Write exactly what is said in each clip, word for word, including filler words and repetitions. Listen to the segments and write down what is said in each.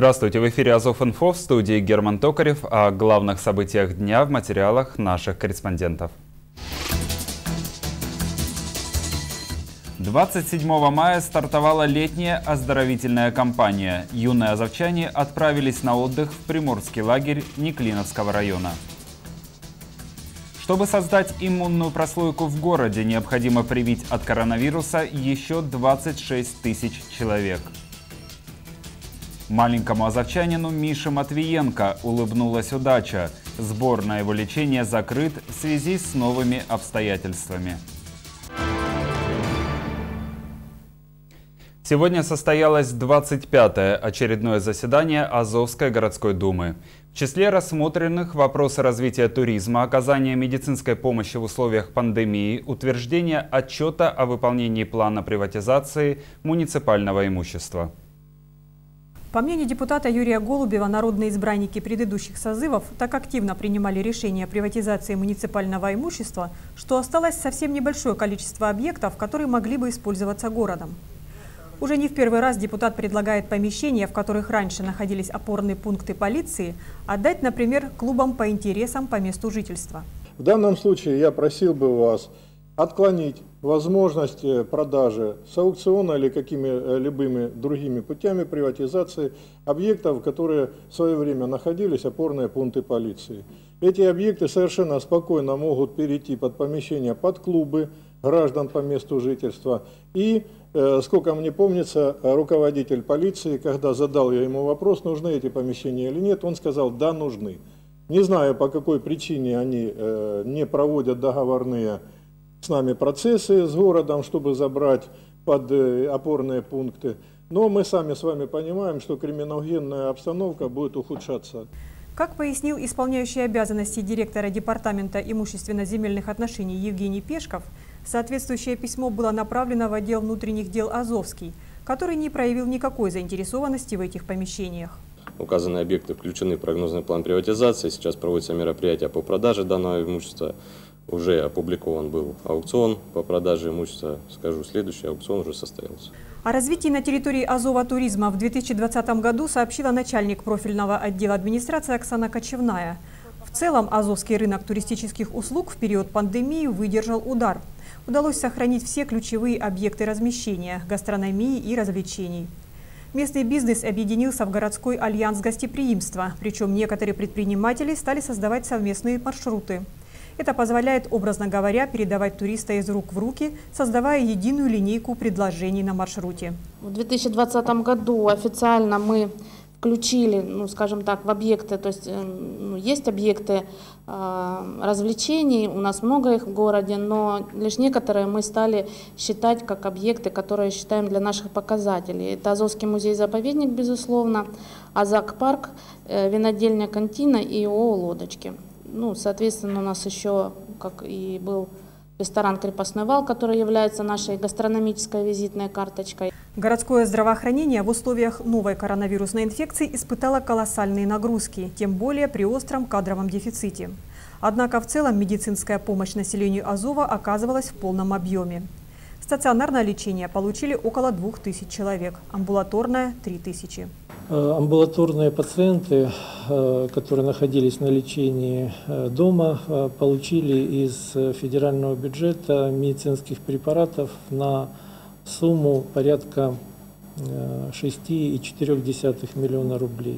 Здравствуйте, в эфире Азов-Инфо, в студии Герман Токарев, о главных событиях дня в материалах наших корреспондентов. двадцать седьмого мая стартовала летняя оздоровительная кампания. Юные азовчане отправились на отдых в приморский лагерь Неклиновского района. Чтобы создать иммунную прослойку в городе, необходимо привить от коронавируса еще двадцать шесть тысяч человек. Маленькому азовчанину Мише Матвиенко улыбнулась удача. Сбор на его лечение закрыт в связи с новыми обстоятельствами. Сегодня состоялось двадцать пятое очередное заседание Азовской городской думы. В числе рассмотренных вопросы развития туризма, оказания медицинской помощи в условиях пандемии, утверждение отчета о выполнении плана приватизации муниципального имущества. По мнению депутата Юрия Голубева, народные избранники предыдущих созывов так активно принимали решения о приватизации муниципального имущества, что осталось совсем небольшое количество объектов, которые могли бы использоваться городом. Уже не в первый раз депутат предлагает помещения, в которых раньше находились опорные пункты полиции, отдать, например, клубам по интересам по месту жительства. В данном случае я просил бы вас отклонить возможность продажи с аукциона или какими-либо другими путями приватизации объектов, которые в свое время находились опорные пункты полиции. Эти объекты совершенно спокойно могут перейти под помещения, под клубы граждан по месту жительства. И, сколько мне помнится, руководитель полиции, когда задал я ему вопрос, нужны эти помещения или нет, он сказал: да, нужны. Не знаю, по какой причине они не проводят договорные с нами процессы с городом, чтобы забрать под опорные пункты. Но мы сами с вами понимаем, что криминогенная обстановка будет ухудшаться. Как пояснил исполняющий обязанности директора Департамента имущественно-земельных отношений Евгений Пешков, соответствующее письмо было направлено в отдел внутренних дел Азовский, который не проявил никакой заинтересованности в этих помещениях. Указанные объекты включены в прогнозный план приватизации. Сейчас проводятся мероприятия по продаже данного имущества. Уже опубликован был аукцион по продаже имущества. Скажу, следующий аукцион уже состоялся. О развитии на территории Азова туризма в две тысячи двадцатом году сообщила начальник профильного отдела администрации Оксана Кочевная. В целом, азовский рынок туристических услуг в период пандемии выдержал удар. Удалось сохранить все ключевые объекты размещения, гастрономии и развлечений. Местный бизнес объединился в городской альянс гостеприимства, причем некоторые предприниматели стали создавать совместные маршруты. Это позволяет, образно говоря, передавать туриста из рук в руки, создавая единую линейку предложений на маршруте. В две тысячи двадцатом году официально мы включили, ну, скажем так, в объекты, то есть ну, есть объекты э, развлечений, у нас много их в городе, но лишь некоторые мы стали считать как объекты, которые считаем для наших показателей. Это Азовский музей-заповедник, безусловно, Азак-парк, э, винодельня «Кантина» и ООО «Лодочки». Ну, соответственно, у нас еще, как и был ресторан «Крепостной вал», который является нашей гастрономической визитной карточкой. Городское здравоохранение в условиях новой коронавирусной инфекции испытало колоссальные нагрузки, тем более при остром кадровом дефиците. Однако в целом медицинская помощь населению Азова оказывалась в полном объеме. Стационарное лечение получили около двух тысяч человек, амбулаторное – три тысячи. Амбулаторные пациенты, которые находились на лечении дома, получили из федерального бюджета медицинских препаратов на сумму порядка шесть целых четыре десятых миллиона рублей.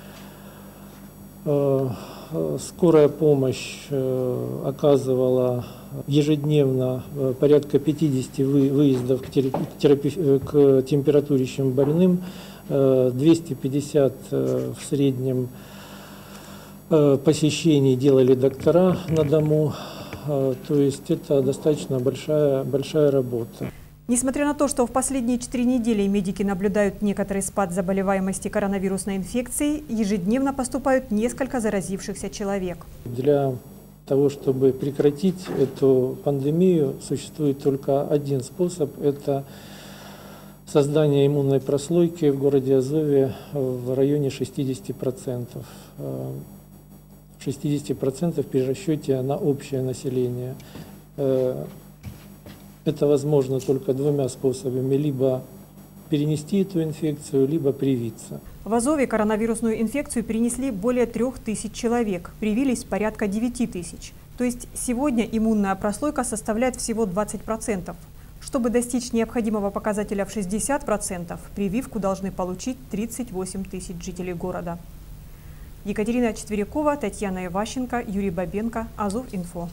Скорая помощь оказывала ежедневно порядка пятидесяти выездов к, терапи... к температурящим больным, двести пятьдесят в среднем посещений делали доктора на дому, то есть это достаточно большая, большая работа. Несмотря на то, что в последние четыре недели медики наблюдают некоторый спад заболеваемости коронавирусной инфекцией, ежедневно поступают несколько заразившихся человек. Для того, чтобы прекратить эту пандемию, существует только один способ – это создание иммунной прослойки в городе Азове в районе шестидесяти процентов. шестидесяти процентов при расчете на общее население. Это возможно только двумя способами. Либо перенести эту инфекцию, либо привиться. В Азове коронавирусную инфекцию перенесли более трех тысяч человек, привились порядка девяти тысяч. То есть сегодня иммунная прослойка составляет всего двадцать процентов. Чтобы достичь необходимого показателя в шестьдесят процентов, прививку должны получить тридцать восемь тысяч жителей города. Екатерина Четверякова, Татьяна Иващенко, Юрий Бабенко, Азов.Инфо.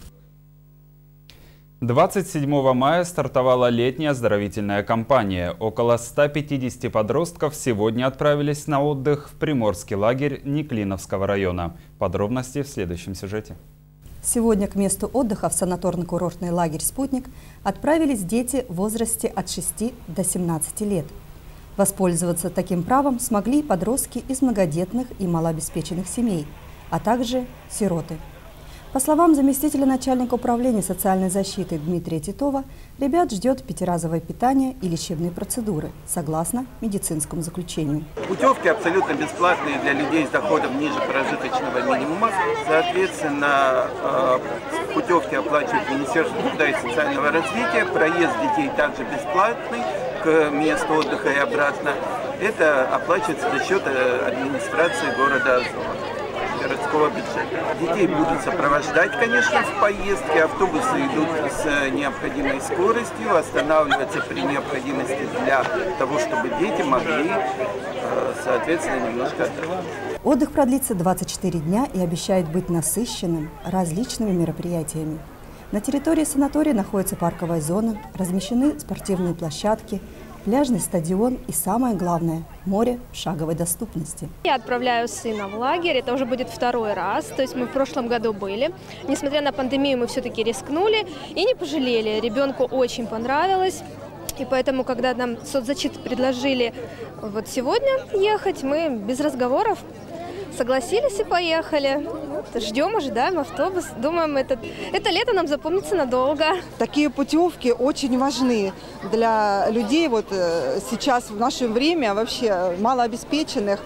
двадцать седьмого мая стартовала летняя оздоровительная кампания. Около ста пятидесяти подростков сегодня отправились на отдых в приморский лагерь Неклиновского района. Подробности в следующем сюжете. Сегодня к месту отдыха в санаторно-курортный лагерь «Спутник» отправились дети в возрасте от шести до семнадцати лет. Воспользоваться таким правом смогли подростки из многодетных и малообеспеченных семей, а также сироты. По словам заместителя начальника управления социальной защиты Дмитрия Титова, ребят ждет пятиразовое питание и лечебные процедуры, согласно медицинскому заключению. Путевки абсолютно бесплатные для людей с доходом ниже прожиточного минимума. Соответственно, путевки оплачивает Министерство труда и социального развития. Проезд детей также бесплатный к месту отдыха и обратно. Это оплачивается за счет администрации города Азова, городского бюджета. Детей будут сопровождать, конечно, в поездке. Автобусы идут с необходимой скоростью, останавливаются при необходимости для того, чтобы дети могли, соответственно, немножко отдохнуть. Отдых продлится двадцать четыре дня и обещает быть насыщенным различными мероприятиями. На территории санатория находится парковая зона, размещены спортивные площадки, пляжный стадион и, самое главное, море в шаговой доступности. Я отправляю сына в лагерь, это уже будет второй раз, то есть мы в прошлом году были. Несмотря на пандемию, мы все-таки рискнули и не пожалели. Ребенку очень понравилось, и поэтому, когда нам соцзащиты предложили вот сегодня ехать, мы без разговоров согласились и поехали. Ждем, ожидаем автобус. Думаем, это, это лето нам запомнится надолго. Такие путевки очень важны для людей вот сейчас, в наше время, вообще малообеспеченных.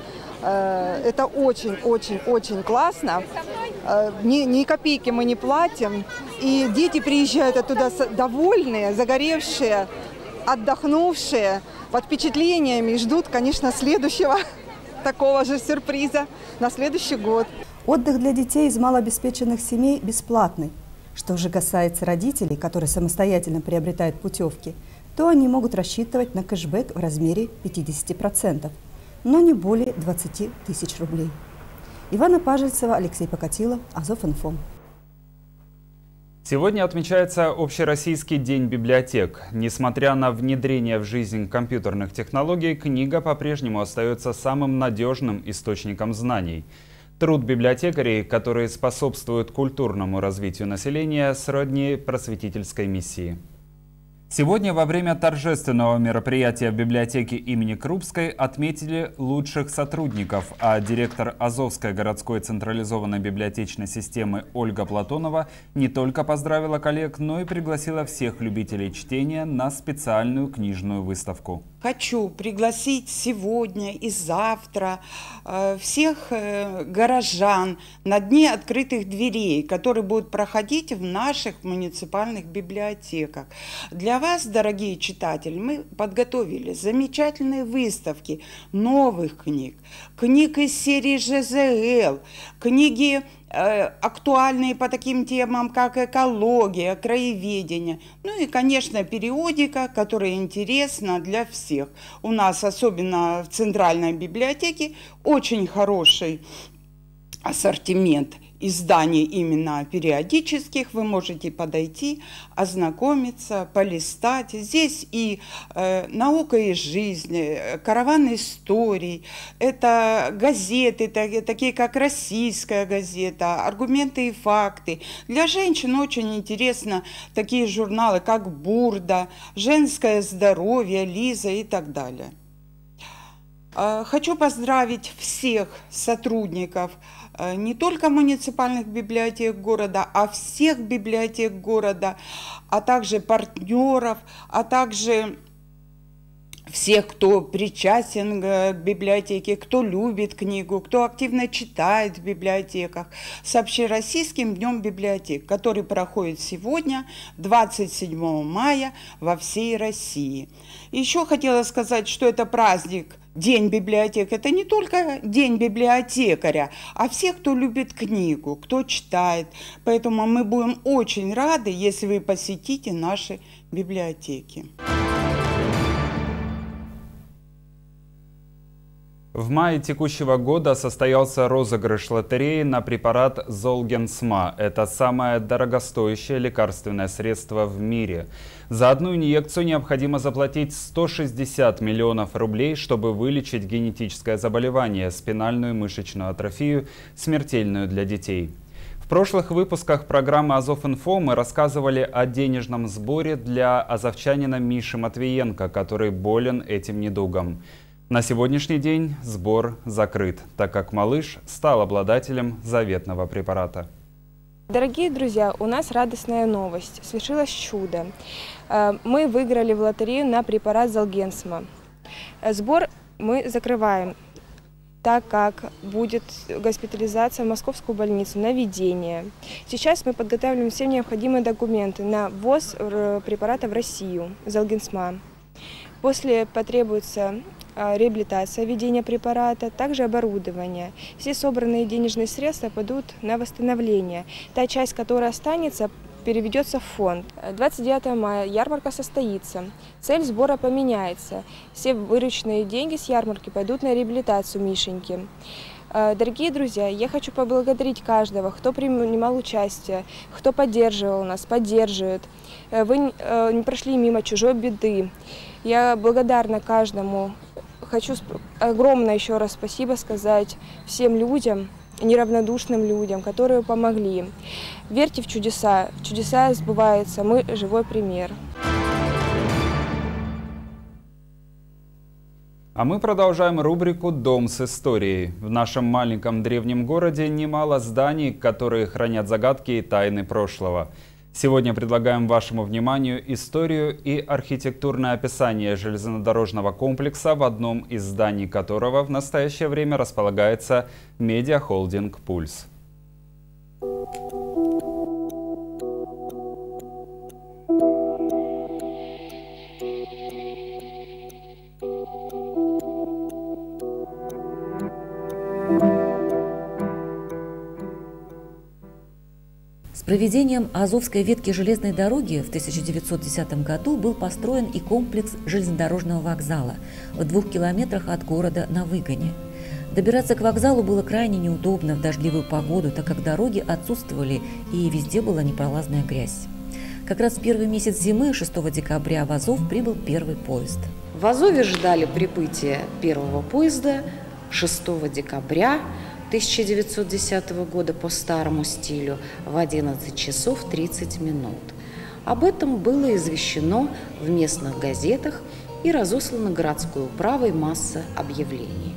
Это очень-очень-очень классно. Ни, ни копейки мы не платим. И дети приезжают оттуда довольные, загоревшие, отдохнувшие, под впечатлениями и ждут, конечно, следующего такого же сюрприза на следующий год. Отдых для детей из малообеспеченных семей бесплатный. Что же касается родителей, которые самостоятельно приобретают путевки, то они могут рассчитывать на кэшбэк в размере пятидесяти процентов, но не более двадцати тысяч рублей. Ивана Пажельцева, Алексей Покатилов, Азов.Инфо. Сегодня отмечается Общероссийский день библиотек. Несмотря на внедрение в жизнь компьютерных технологий, книга по-прежнему остается самым надежным источником знаний. Труд библиотекарей, которые способствуют культурному развитию населения, сродни просветительской миссии. Сегодня во время торжественного мероприятия в библиотеке имени Крупской отметили лучших сотрудников, а директор Азовской городской централизованной библиотечной системы Ольга Платонова не только поздравила коллег, но и пригласила всех любителей чтения на специальную книжную выставку. Хочу пригласить сегодня и завтра э, всех э, горожан на дни открытых дверей, которые будут проходить в наших муниципальных библиотеках. Для вас, дорогие читатели, мы подготовили замечательные выставки новых книг, книг из серии ЖЗЛ, книги актуальные по таким темам, как экология, краеведение. Ну и, конечно, периодика, которая интересна для всех. У нас, особенно в Центральной библиотеке, очень хороший ассортимент изданий именно периодических. Вы можете подойти, ознакомиться, полистать. Здесь и э, наука и жизнь, караван историй, это газеты, так, такие как «Российская газета», «Аргументы и факты». Для женщин очень интересно такие журналы, как «Бурда», «Женское здоровье», «Лиза» и так далее. Хочу поздравить всех сотрудников не только муниципальных библиотек города, а всех библиотек города, а также партнеров, а также всех, кто причастен к библиотеке, кто любит книгу, кто активно читает в библиотеках, с Общероссийским днем библиотек, который проходит сегодня, двадцать седьмого мая, во всей России. Еще хотела сказать, что это праздник, День библиотек. Это не только День библиотекаря, а всех, кто любит книгу, кто читает. Поэтому мы будем очень рады, если вы посетите наши библиотеки. В мае текущего года состоялся розыгрыш лотереи на препарат Золгенсма. Это самое дорогостоящее лекарственное средство в мире. За одну инъекцию необходимо заплатить сто шестьдесят миллионов рублей, чтобы вылечить генетическое заболевание – спинальную мышечную атрофию, смертельную для детей. В прошлых выпусках программы «Азов-Инфо» мы рассказывали о денежном сборе для азовчанина Миши Матвиенко, который болен этим недугом. На сегодняшний день сбор закрыт, так как малыш стал обладателем заветного препарата. Дорогие друзья, у нас радостная новость. Свершилось чудо. Мы выиграли в лотерею на препарат Золгенсма. Сбор мы закрываем, так как будет госпитализация в московскую больницу на введение. Сейчас мы подготавливаем все необходимые документы на ввоз препарата в Россию, Золгенсма. После потребуется реабилитация, введение препарата, также оборудование. Все собранные денежные средства пойдут на восстановление. Та часть, которая останется, переведется в фонд. двадцать девятого мая ярмарка состоится. Цель сбора поменяется. Все вырученные деньги с ярмарки пойдут на реабилитацию Мишеньки. Дорогие друзья, я хочу поблагодарить каждого, кто принимал участие, кто поддерживал нас, поддерживает. Вы не прошли мимо чужой беды. Я благодарна каждому. Хочу огромное еще раз спасибо сказать всем людям, неравнодушным людям, которые помогли. Верьте в чудеса. Чудеса сбываются. Мы живой пример. А мы продолжаем рубрику «Дом с историей». В нашем маленьком древнем городе немало зданий, которые хранят загадки и тайны прошлого. Сегодня предлагаем вашему вниманию историю и архитектурное описание железнодорожного комплекса, в одном из зданий которого в настоящее время располагается медиахолдинг «Пульс». С проведением Азовской ветки железной дороги в тысяча девятьсот десятом году был построен и комплекс железнодорожного вокзала в двух километрах от города на Выгоне. Добираться к вокзалу было крайне неудобно в дождливую погоду, так как дороги отсутствовали и везде была непролазная грязь. Как раз в первый месяц зимы, шестого декабря, в Азов прибыл первый поезд. В Азове ждали прибытия первого поезда шестого декабря тысяча девятьсот десятого года по старому стилю в одиннадцать часов тридцать минут. Об этом было извещено в местных газетах и разослано городской управой масса объявлений.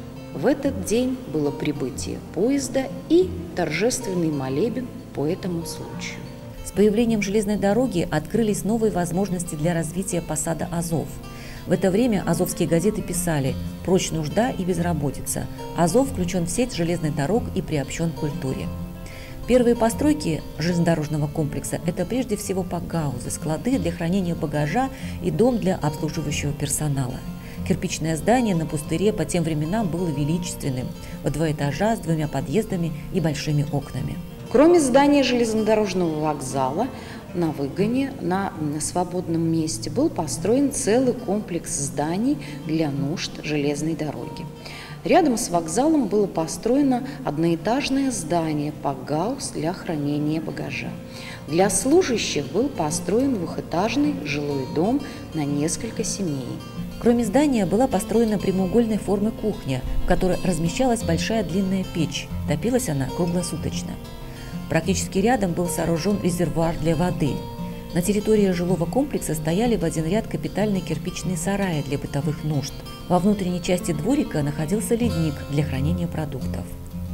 В этот день было прибытие поезда и торжественный молебен по этому случаю. С появлением железной дороги открылись новые возможности для развития посада Азов. В это время азовские газеты писали: «Прочь нужда и безработица. Азов включен в сеть железных дорог и приобщен к культуре». Первые постройки железнодорожного комплекса – это прежде всего пакгаузы, склады для хранения багажа и дом для обслуживающего персонала. Кирпичное здание на пустыре по тем временам было величественным, в два этажа с двумя подъездами и большими окнами. Кроме здания железнодорожного вокзала, на Выгоне, на свободном месте, был построен целый комплекс зданий для нужд железной дороги. Рядом с вокзалом было построено одноэтажное здание пакгаус для хранения багажа. Для служащих был построен двухэтажный жилой дом на несколько семей. Кроме здания была построена прямоугольной формы кухня, в которой размещалась большая длинная печь. Топилась она круглосуточно. Практически рядом был сооружен резервуар для воды. На территории жилого комплекса стояли в один ряд капитальные кирпичные сараи для бытовых нужд. Во внутренней части дворика находился ледник для хранения продуктов.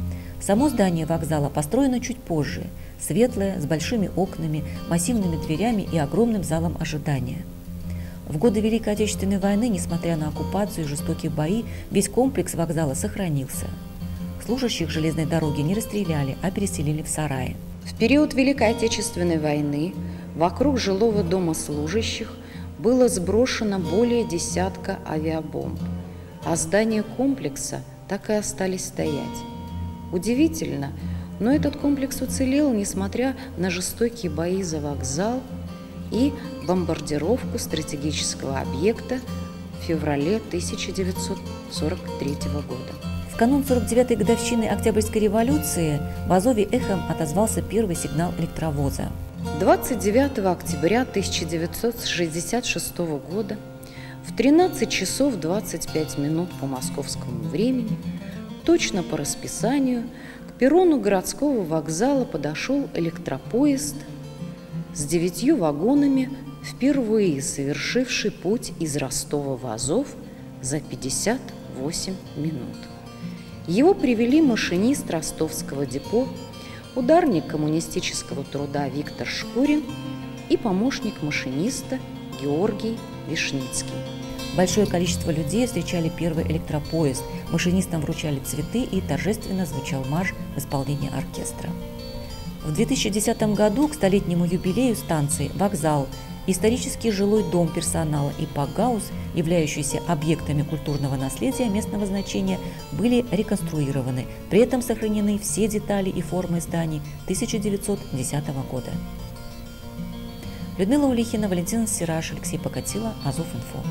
Само здание вокзала построено чуть позже, светлое, с большими окнами, массивными дверями и огромным залом ожидания. В годы Великой Отечественной войны, несмотря на оккупацию и жестокие бои, весь комплекс вокзала сохранился. Служащих железной дороги не расстреляли, а переселили в сараи. В период Великой Отечественной войны вокруг жилого дома служащих было сброшено более десятка авиабомб, а здания комплекса так и остались стоять. Удивительно, но этот комплекс уцелел, несмотря на жестокие бои за вокзал и бомбардировку стратегического объекта в феврале тысяча девятьсот сорок третьего года. В канун сорок девятой годовщины Октябрьской революции в Азове эхом отозвался первый сигнал электровоза. двадцать девятого октября тысяча девятьсот шестьдесят шестого года в тринадцать часов двадцать пять минут по московскому времени, точно по расписанию, к перрону городского вокзала подошел электропоезд с девятью вагонами, впервые совершивший путь из Ростова в Азов за пятьдесят восемь минут. Его привели машинист ростовского депо, ударник коммунистического труда Виктор Шкурин и помощник машиниста Георгий Вишницкий. Большое количество людей встречали первый электропоезд, машинистам вручали цветы и торжественно звучал марш в исполнении оркестра. В две тысячи десятом году к столетнему юбилею станции «Вокзал», исторический жилой дом персонала и пакгаус, являющиеся объектами культурного наследия местного значения, были реконструированы. При этом сохранены все детали и формы зданий тысяча девятьсот десятого года. Людмила Улихина, Валентина Сираш, Алексей Покатило, Азов.Инфо.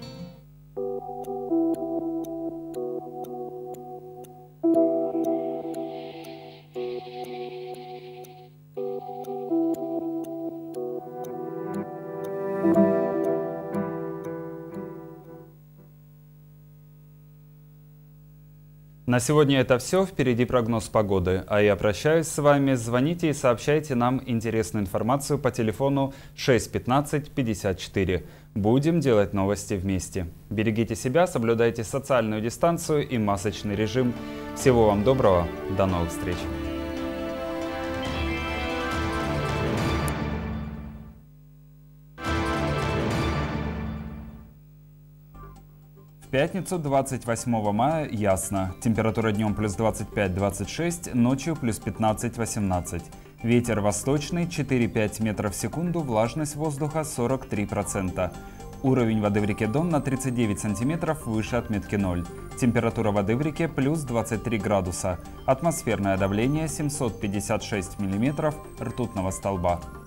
На сегодня это все. Впереди прогноз погоды. А я прощаюсь с вами. Звоните и сообщайте нам интересную информацию по телефону шесть пятнадцать пятьдесят четыре. Будем делать новости вместе. Берегите себя, соблюдайте социальную дистанцию и масочный режим. Всего вам доброго. До новых встреч. В пятницу, двадцать восьмого мая, ясно. Температура днем плюс двадцать пять — двадцать шесть, ночью плюс пятнадцать — восемнадцать. Ветер восточный четыре-пять метров в секунду, влажность воздуха сорок три процента. Уровень воды в реке Дон на тридцать девять сантиметров выше отметки ноль. Температура воды в реке плюс двадцать три градуса. Атмосферное давление семьсот пятьдесят шесть миллиметров ртутного столба.